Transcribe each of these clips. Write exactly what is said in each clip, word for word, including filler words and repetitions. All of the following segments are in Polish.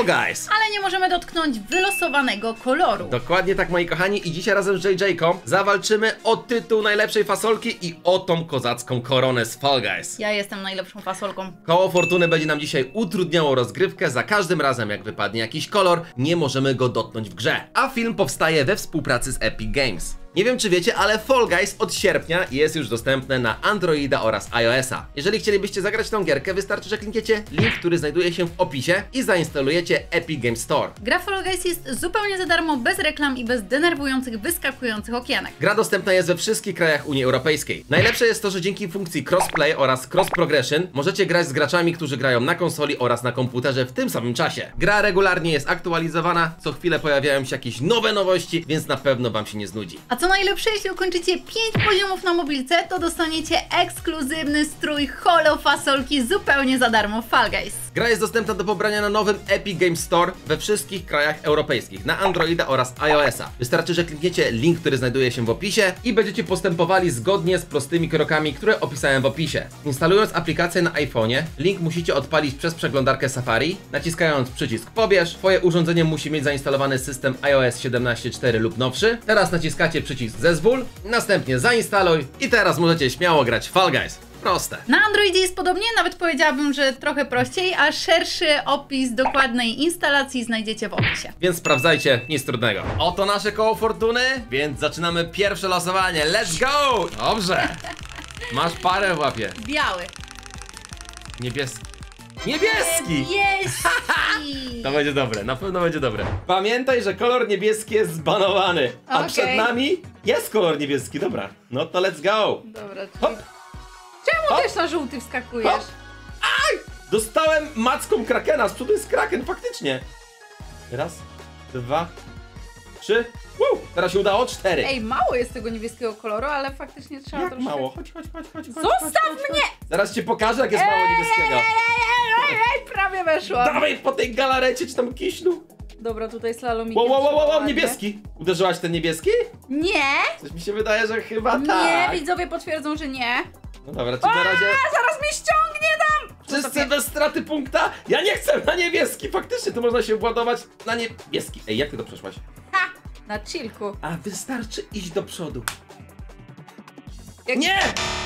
Fall Guys. Ale nie możemy dotknąć wylosowanego koloru. Dokładnie tak, moi kochani, i dzisiaj razem z J J-ką zawalczymy o tytuł najlepszej fasolki i o tą kozacką koronę z Fall Guys. Ja jestem najlepszą fasolką. Koło fortuny będzie nam dzisiaj utrudniało rozgrywkę. Za każdym razem, jak wypadnie jakiś kolor, nie możemy go dotknąć w grze. A film powstaje we współpracy z Epic Games. Nie wiem, czy wiecie, ale Fall Guys od sierpnia jest już dostępne na Androida oraz iOS-a. Jeżeli chcielibyście zagrać tą gierkę, wystarczy, że klikniecie link, który znajduje się w opisie i zainstalujecie Epic Games Store. Gra Fall Guys jest zupełnie za darmo, bez reklam i bez denerwujących, wyskakujących okienek. Gra dostępna jest we wszystkich krajach Unii Europejskiej. Najlepsze jest to, że dzięki funkcji crossplay oraz cross progression możecie grać z graczami, którzy grają na konsoli oraz na komputerze w tym samym czasie. Gra regularnie jest aktualizowana, co chwilę pojawiają się jakieś nowe nowości, więc na pewno wam się nie znudzi. A co najlepsze, jeśli ukończycie pięć poziomów na mobilce, to dostaniecie ekskluzywny strój holo fasolki zupełnie za darmo w Fall Guys. Gra jest dostępna do pobrania na nowym Epic Games Store we wszystkich krajach europejskich, na Androida oraz iOS-a. Wystarczy, że klikniecie link, który znajduje się w opisie i będziecie postępowali zgodnie z prostymi krokami, które opisałem w opisie. Instalując aplikację na iPhone'ie, link musicie odpalić przez przeglądarkę Safari, naciskając przycisk pobierz. Twoje urządzenie musi mieć zainstalowany system iOS siedemnaście cztery lub nowszy. Teraz naciskacie przycisk zezwól, następnie zainstaluj i teraz możecie śmiało grać w Fall Guys. Proste. Na Androidzie jest podobnie, nawet powiedziałabym, że trochę prościej, a szerszy opis dokładnej instalacji znajdziecie w opisie. Więc sprawdzajcie, nic trudnego. Oto nasze koło fortuny, więc zaczynamy pierwsze losowanie. Let's go! Dobrze. Masz parę w łapie. Biały. Niebieski. Niebieski! Niebieski! To będzie dobre, na pewno będzie dobre. Pamiętaj, że kolor niebieski jest zbanowany, a Okay. przed nami jest kolor niebieski. Dobra, no to let's go. Dobra, czyli... Hop. Czemu Hop. też na żółty wskakujesz? Hop. Aj! Dostałem macką krakena, z przodu jest kraken, faktycznie. Raz, dwa, trzy. Woo! Teraz się udało, cztery. Ej, mało jest tego niebieskiego koloru, ale faktycznie trzeba Jak troszkę... mało? Chodź, chodź, chodź, chodź. Zostaw chodź, chodź, mnie! Chodź. Zaraz ci pokażę, jak jest mało niebieskiego. Ej, ej, ej, ej, prawie weszło. Dawaj po tej galarecie, czy tam kiślu. Dobra, tutaj slalomikiem. Wow, wow, wow, wow, wow, ładnie. niebieski. Uderzyłaś ten niebieski? Nie! Coś mi się wydaje, że chyba Nie, tak. widzowie potwierdzą, że nie. No dobra, czyli na razie A, zaraz mnie ściągnie tam! wszyscy bez straty punkta. Ja nie chcę na niebieski, faktycznie tu można się władować na niebieski. Ej, jak ty to przeszłaś? Ha! Na chillku. A wystarczy iść do przodu. Jak... Nie!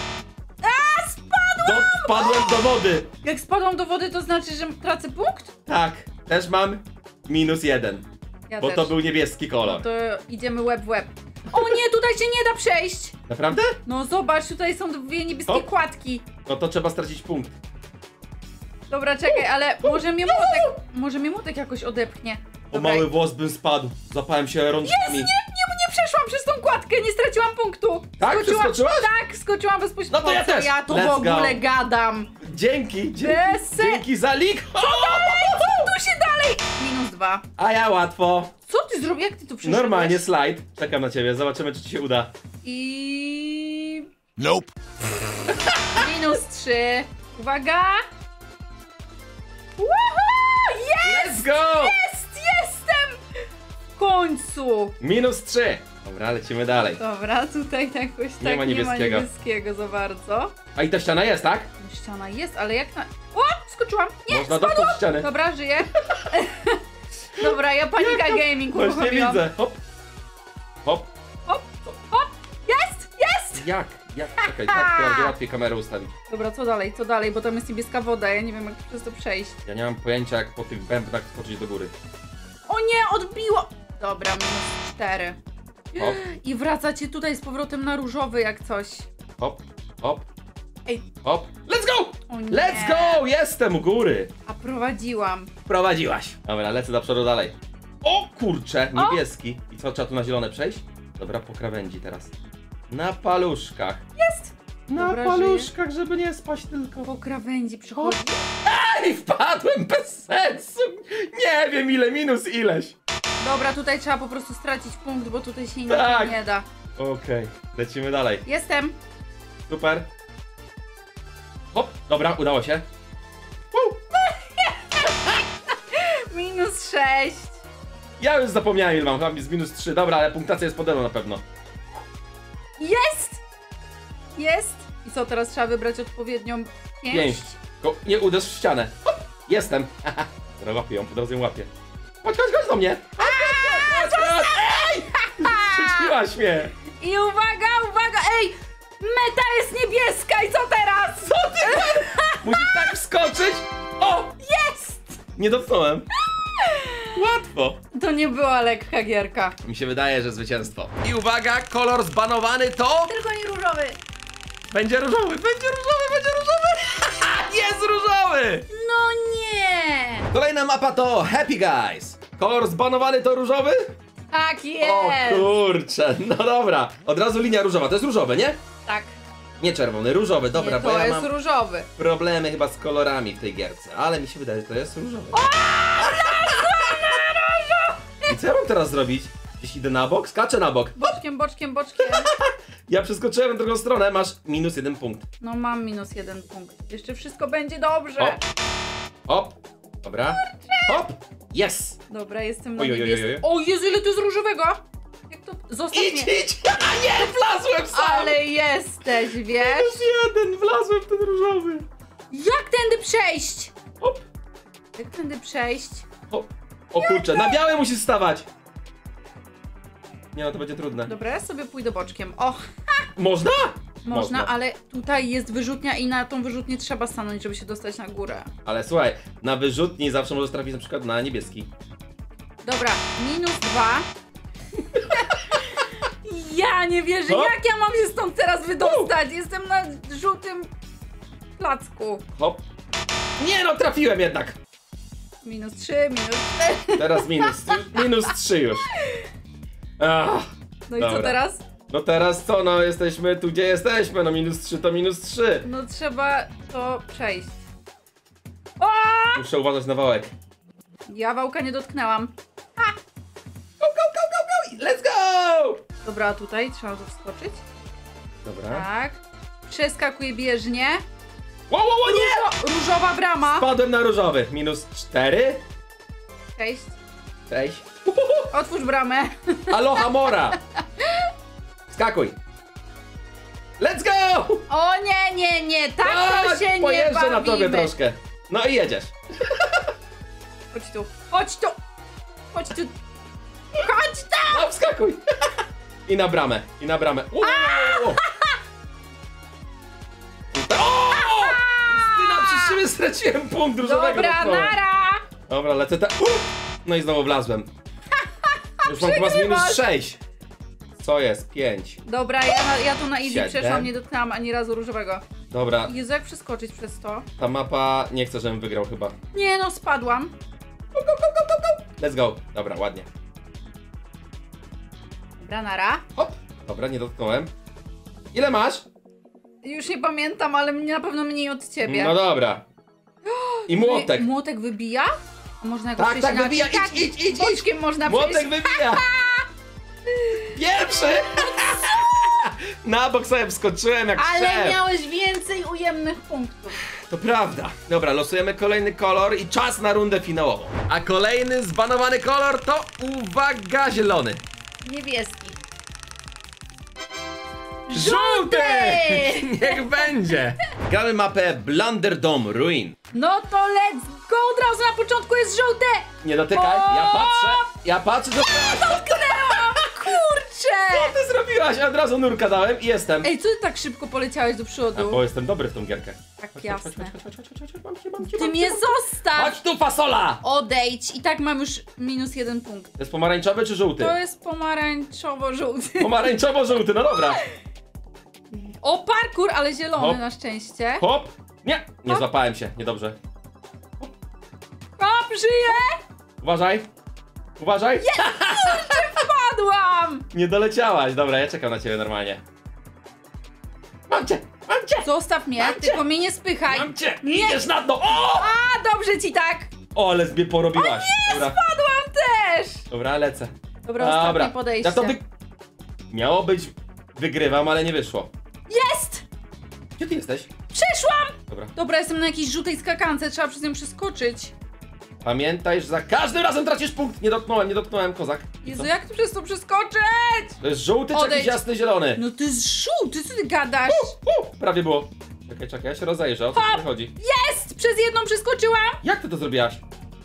A, spadłam! Do, wpadłem do wody. Jak spadłam do wody, to znaczy, że tracę punkt? Tak, też mam minus jeden. Ja Bo też. to był niebieski kolor. To idziemy łeb w łeb. O nie, tutaj się nie da przejść! Naprawdę? No zobacz, tutaj są dwie niebieskie O. kładki. No to trzeba stracić punkt. Dobra, czekaj, ale może mnie młotek, może mnie młotek jakoś odepchnie. O Dobra. mały włos bym spadł. Zapałem się rączkami. Nie, nie, nie przeszłam przez tą kładkę, nie straciłam punktu. Tak? Przeskoczyłaś? Tak, skoczyłam bezpośrednio. No to ja Po co też. Ja tu Let's w ogóle go. gadam. Dzięki, dzięki, Bez- dzięki za lik. Co tu się dalej? Minus dwa. A ja łatwo. Co ty zrobiłeś? Jak ty tu przyszedłeś? Normalnie slajd. Czekam na ciebie, zobaczymy, czy ci się uda. I... Nope. Minus trzy. Uwaga. Woohoo! Jest! Let's go! Jest! Jestem! W końcu. Minus trzy. Dobra, lecimy dalej. Dobra, tutaj jakoś tak Nie ma niebieskiego. nie ma niebieskiego za bardzo. A i ta ściana jest, tak? Ściana jest, ale jak na... O! Skoczyłam! Nie! Można Spadłam! dotknąć ściany. Dobra, żyję. Dobra, ja panika gaming Właśnie uruchomiłam. widzę. Hop. Hop. Hop, hop! Jest! Jest! Jak? Jak? Czekaj, tak, to będzie łatwiej kamerę ustawić. Dobra, co dalej, co dalej, bo tam jest niebieska woda, ja nie wiem jak przez to przejść. Ja nie mam pojęcia, jak po tych bębnach skoczyć do góry. O nie, odbiło! Dobra, minus cztery. Hop, I wracacie tutaj z powrotem na różowy jak coś. hop, hop, Ej, hop. Let's go! o nie. Let's go! Jestem u góry. A prowadziłam. Prowadziłaś. Dobra, lecę do przodu dalej. O kurcze, O! niebieski. I co, trzeba tu na zielone przejść? Dobra, po krawędzi teraz. Na paluszkach. Jest! Na Dobra, paluszkach, żeby nie spaść tylko. Po krawędzi przychodzi. Ej, wpadłem bez sensu. Nie wiem ile, minus ileś. Dobra, tutaj trzeba po prostu stracić punkt, bo tutaj się Tak. inaczej nie da. Okej, lecimy dalej. Jestem. Super. Hop, dobra, udało się. Woo. Minus sześć. Ja już zapomniałem ile mam, mam z minus trzy. Dobra, ale punktacja jest pode mną na pewno. Jest! Jest! I co, teraz trzeba wybrać odpowiednią pięść? Pięść. Tylko nie uderz w ścianę. Hop, jestem. Dobra, łapię ją, po drodze ją łapię. Chodź, chodź, chodź do mnie! Chodź, chodź, chodź, chodź. Ej! Przeciłaś mnie! I uwaga, uwaga, ej! Meta jest niebieska i co teraz? Co ty? Musisz tak wskoczyć! O! Jest! Nie dotknąłem. Łatwo. To nie była lekka gierka. Mi się wydaje, że zwycięstwo. I uwaga, kolor zbanowany to... Tylko nie różowy. Będzie różowy, będzie różowy, będzie różowy! Jest różowy! No nie! Kolejna mapa to Happy Guys. Kolor zbanowany to różowy? Tak jest! O kurczę, no dobra. Od razu linia różowa, to jest różowe, nie? Tak. Nie czerwony, różowy, dobra, nie, bo to ja jest mam różowy. problemy chyba z kolorami w tej gierce, ale mi się wydaje, że to jest różowy. I co ja mam teraz zrobić? Gdzieś idę na bok? Skaczę na bok. Boczkiem, boczkiem, boczkiem. Ja przeskoczyłem na drugą stronę, masz minus jeden punkt. No mam minus jeden punkt. Jeszcze wszystko będzie dobrze. Hop. Hop. Dobra. Hop. Yes. Dobra, jestem na Oj, oj, oj, oj, oj. niebieskim. O Jezu, ile to jest różowego! Jak to... Zostaw Idź, mnie. idź! Nie, wlazłem sam! Ale jesteś, wiesz? Już jeden, wlazłem w ten różowy. Jak tędy przejść? Hop, Jak tędy przejść? hop. O kurczę, na białe musisz stawać. Nie no, to będzie trudne. Dobra, ja sobie pójdę boczkiem. O, Można? można, ale tutaj jest wyrzutnia i na tą wyrzutnię trzeba stanąć, żeby się dostać na górę. Ale słuchaj, na wyrzutni zawsze możesz trafić na przykład na niebieski. Dobra, minus dwa. Ja nie wierzę, Co? jak ja mam się stąd teraz wydostać? Jestem na żółtym placku. Hop. Nie no, trafiłem jednak. Minus trzy, minus cztery. Teraz minus, minus trzy już. Ach, No i Dobra. co teraz? no teraz co, no jesteśmy tu gdzie jesteśmy, no minus trzy to minus trzy. No trzeba to przejść. O! Muszę uważać na wałek. Ja wałka nie dotknęłam. Go, go, go, go, go! Let's go! Dobra, tutaj trzeba tu wskoczyć. Dobra. Tak. Przeskakuję bieżnie. Wow, wow, wow, nie! Różo, różowa brama. Spadłem na różowy. Minus cztery. Cześć. Cześć. Otwórz bramę. Aloha mora! Skakuj! Let's go! O nie, nie, nie, tak to Chodź, się nie pojeżdżę bawimy. na tobie troszkę. No i jedziesz. Chodź tu, chodź tu. Chodź tu. Chodź tu. No, wskakuj! I na bramę, i na bramę. Uuu. O! Justyna, przez ciebie straciłem punkt różowego. Dobra, dotknąłem. nara. Dobra, lecę te... No i znowu wlazłem. Już mam chyba z minus Przegrywasz. sześć. Co jest? pięć. Dobra, ja, na- ja tu na easy Siedem. przeszłam, nie dotknęłam ani razu różowego. Dobra, Jezu, jak przeskoczyć przez to? ta mapa nie chce, żebym wygrał chyba. Nie no, spadłam. Let's go. Dobra, ładnie. Dobra, nara. Hop. Dobra, nie dotknąłem. Ile masz? Już nie pamiętam, ale mnie na pewno mniej od ciebie. No dobra. I młotek. Wy- Młotek wybija? A można jakoś Tak, przejść tak, inaczej? wybija. Idź, Tak, idź, idź, idź. boczkiem można Młotek przejść. wybija. Pierwszy. Na bok sobie wskoczyłem jak Ale szef. miałeś więcej ujemnych punktów. To prawda. Dobra, losujemy kolejny kolor i czas na rundę finałową. A kolejny zbanowany kolor to, uwaga, zielony. Niebieski. Żółty! Niech będzie. Gramy mapę Blunderdome Ruin. No to let's go, od razu na początku jest żółte! Nie dotykaj, ja patrzę. Ja patrzę, co Dotknęłam, kurczę! Co ty zrobiłaś? A od razu nurka dałem i jestem. Ej, co ty tak szybko poleciałeś do A, przodu? bo jestem dobry w tą gierkę. Tak, Chodź, jasne. Chodź, chodź, chodź, chodź, chodź, chodź, mam cię, mam cię, Ty mam mnie cię. zostaw! Chodź tu, fasola! Odejdź i tak mam już minus jeden punkt. To jest pomarańczowy czy żółty? To jest pomarańczowo-żółty. Pomarańczowo-żółty, no dobra. O, parkour, ale zielony Hop. na szczęście. Hop. Nie, nie Hop. złapałem się, niedobrze. Hop, żyję! Uważaj. Uważaj. Padłam! Nie doleciałaś. Dobra, ja czekam na ciebie normalnie. Mam cię, mam cię, Zostaw mnie, Mam cię. tylko mnie nie spychaj. mam cię. Nie. Idziesz na dno. O! A, dobrze ci tak! O, ale mnie porobiłaś. Dobra, Padłam też! dobra, lecę. Dobra, ostatnie podejście. Ja to wy... Miało być... Wygrywam, ale nie wyszło. Jest! Gdzie ty jesteś? Przeszłam! Dobra. Dobra, jestem na jakiejś żółtej skakance, trzeba przez nią przeskoczyć. Pamiętaj, że za każdym razem tracisz punkt. Nie dotknąłem, nie dotknąłem, kozak. I Jezu, co? jak tu przez to przeskoczyć? To jest żółty czy Odejdź. jakiś jasny zielony? No to jest żółty, co ty gadasz? U, prawie było. Czekaj, czekaj, ja się rozejrzę, o co Hop. tu chodzi? Jest! Przez jedną przeskoczyłam! Jak ty to zrobiłaś?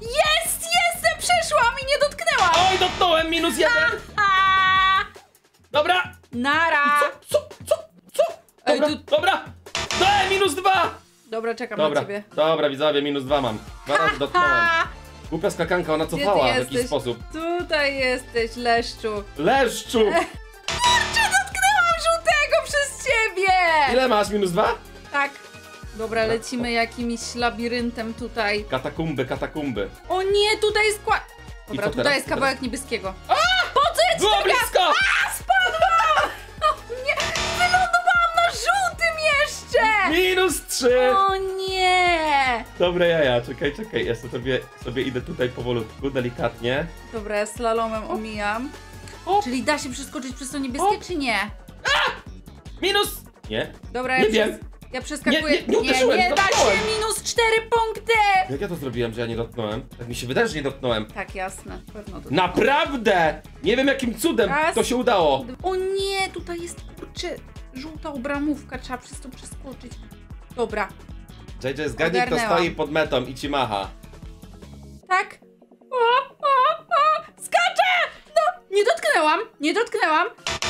Jest, jestem, przeszłam i nie dotknęłam. Oj, dotknąłem, minus jeden. A, Dobra. nara. Co, co, co, co? Ej, Dobra, tu- dobra. Daj, minus dwa. Dobra, czekam Dobra, na ciebie. dobra, widzowie, minus dwa mam. Dwa razy dotknąłem. Ha, Głupia skakanka, ona gdzie ty cofała w jakiś jesteś? sposób. Tutaj jesteś, leszczu. Leszczu! Kurczę, dotknęłam żółtego przez ciebie! Ile masz, minus dwa? Tak. Dobra, lecimy jakimś labiryntem tutaj. Katakumby, katakumby. O nie, tutaj jest kła... Dobra, co tutaj teraz? jest kawałek niebieskiego. Po co ja ci Było taka... blisko! A, spadłam! O nie, wylądowałam na żółtym jeszcze! Minus trzy! O nie! Dobre jaja, czekaj, czekaj, ja sobie, sobie idę tutaj powolutku, delikatnie. Dobra, ja slalomem omijam. O. Czyli da się przeskoczyć przez to niebieskie, O. czy nie? Minus! Nie? Dobra, Nie ja, wiem. przez... ja przeskakuję. Nie, nie, nie nie, uderzyłem, nie da się, dotknąłem. minus cztery punkty! Jak ja to zrobiłem, że ja nie dotknąłem? Tak mi się wydaje, że nie dotknąłem. Tak, jasne, pewno to. Naprawdę! Nie wiem jakim cudem Raz. to się udało. O nie, tutaj jest, kurczę, żółta obramówka, trzeba przez to przeskoczyć. Dobra, J J, zgadnij, kto Ogarnęłam. stoi pod metą i ci macha. tak. O, o, o, skaczę! No, nie dotknęłam, nie dotknęłam.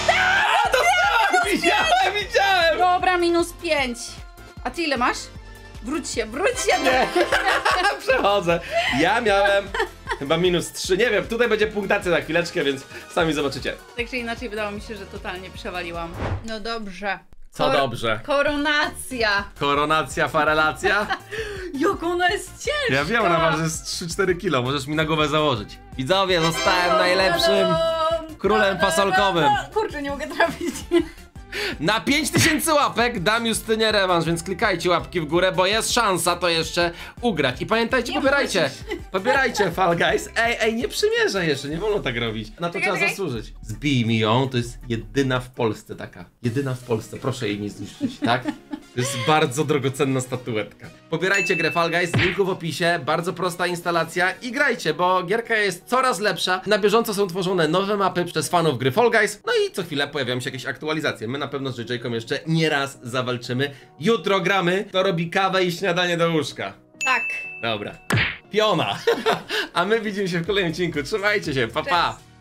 Widziałem, widziałem! Dobra, minus pięć. A ty ile masz? Wróć się, wróć się. Nie, przechodzę. Ja miałem chyba minus trzy, nie wiem, tutaj będzie punktacja za chwileczkę, więc sami zobaczycie. Tak czy inaczej, wydało mi się, że totalnie przewaliłam. No dobrze. Co dobrze? Koronacja. Koronacja, farelacja? Jak ona jest ciężka. Ja wiem, ona waży z trzy cztery kilo, możesz mi na głowę założyć. Widzowie, zostałem najlepszym królem fasolkowym. Kurczę, nie mogę trafić. Na pięć tysięcy łapek dam Justynie rewanż, więc klikajcie łapki w górę, bo jest szansa to jeszcze ugrać. I pamiętajcie, Nie pobierajcie, możesz. pobierajcie Fall Guys. Ej, ej, nie przymierzaj jeszcze, nie wolno tak robić. Na to Czekaj, trzeba czekaj. zasłużyć. Zbij mi ją, to jest jedyna w Polsce taka. Jedyna w Polsce, proszę jej nie zniszczyć, tak? To jest bardzo drogocenna statuetka. Pobierajcie grę Fall Guys, linku w opisie, bardzo prosta instalacja i grajcie, bo gierka jest coraz lepsza. Na bieżąco są tworzone nowe mapy przez fanów gry Fall Guys, no i co chwilę pojawiają się jakieś aktualizacje. My na pewno z J J-ką jeszcze nie raz zawalczymy. Jutro gramy, to robi kawę i śniadanie do łóżka. Tak. Dobra. Piona. A my widzimy się w kolejnym odcinku. Trzymajcie się, pa pa. Cześć.